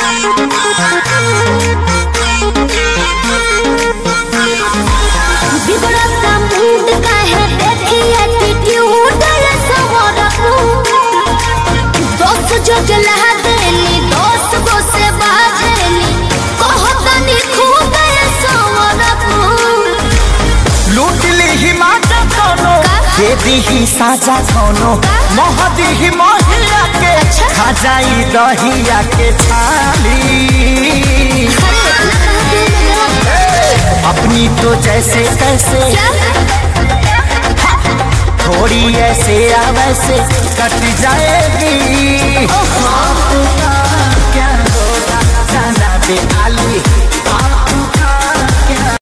बिगड़ता मूड का है देखी एटीट्यूड सवरकू दोस्त जो जला देनी दोस्त को से बाजेनी कहतनी खूब सवरकू लूट ली ही माता कोनो दे दी ही साजा कोनो मोह दी ही मोहिया के खा जाई दहिया के छाली अपनी तो जैसे तैसे थोड़ी ऐसे या वैसे कट जाएगी क्या होगा जाना दे आली।